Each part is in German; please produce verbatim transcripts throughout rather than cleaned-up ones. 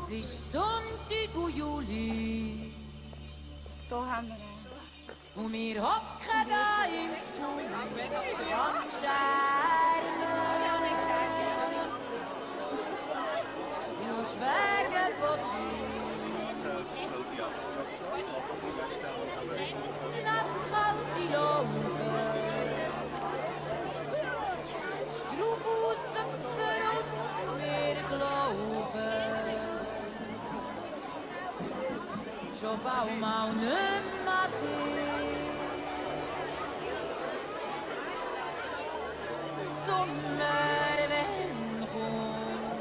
Es ist Sonntag und Juli. Da haben wir ihn. Und wir hocken da im Pool am Schermen und schwärmen von dir. Nasskalte Lauben, Strub aus dem Verrust, wir glauben, schon bald mal nicht mehr an dich. Sommer, wenn kommt,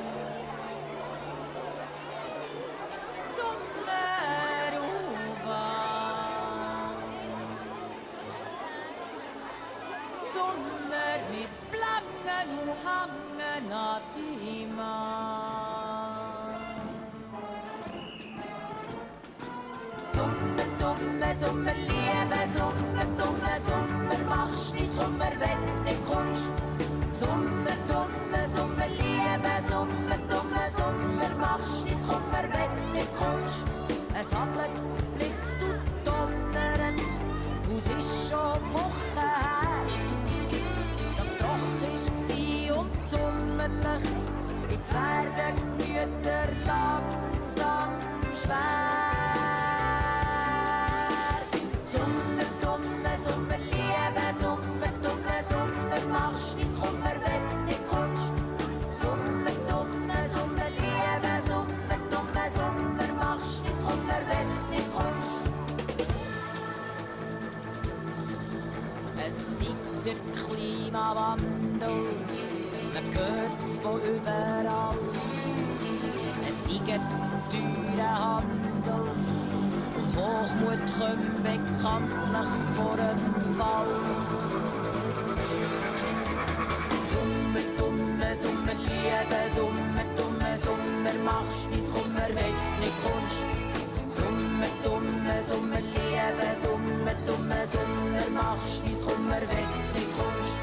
Sommer und warm, Sommer mit Blangen und Hangen an deinem Arm. Sommer, dumme, Sommer, liebe, Sommer, dumme, Sommer, machst nicht, Sommer, wenn du kommst. Sommer, dumme, Sommer, liebe, Sommer, dumme, Sommer, machst nicht, Sommer, wenn du kommst. Es hagelt, blitzt und donnert, und es ist schon Wochen her, dass trocken war und sommerlich. Jetzt werden die Gemüter langsam schwer. Sommer, dumme, Sommer, liebe, Sommer, dumme, Sommer, machst nicht, Sommer, wenn du kommst. Sommer, dumme, Sommer, liebe, Sommer, dumme, Sommer, machst nicht, Sommer, wenn du kommst. Es ist der Klimawandel, man hört es von überall. Es ist ein teurer Handel und Hochmut kommt bekanntlich vor dem Fall. Sommer, dumme, Sommer, liebe, Sommer, dumme, Sommer, machst nicht, Sommer, wenn du nicht kommst. Sommer, dumme, Sommer, liebe, Sommer, dumme, Sommer, machst nicht, Sommer, wenn du nicht kommst.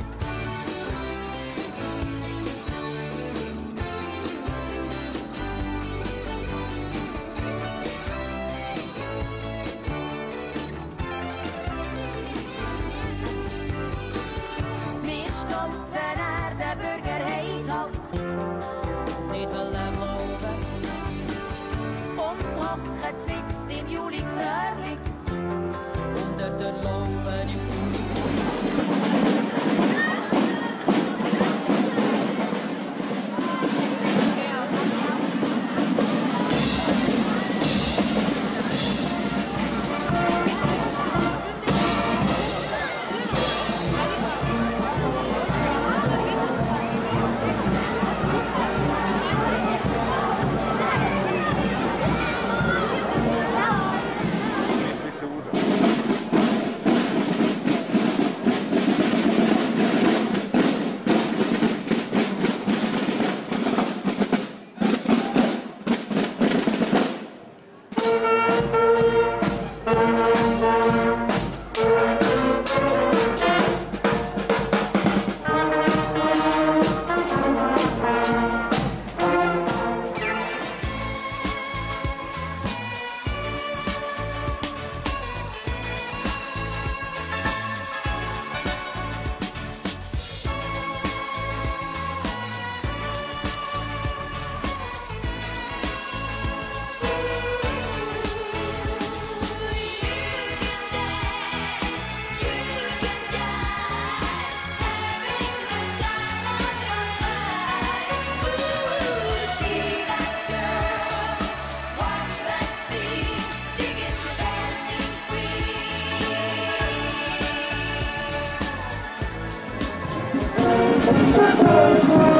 Wir stolzen Erdenbürger heiss halt nicht wollen glauben und hocken zwitzt im Juli gefröhlich unter der Laube im Thank you.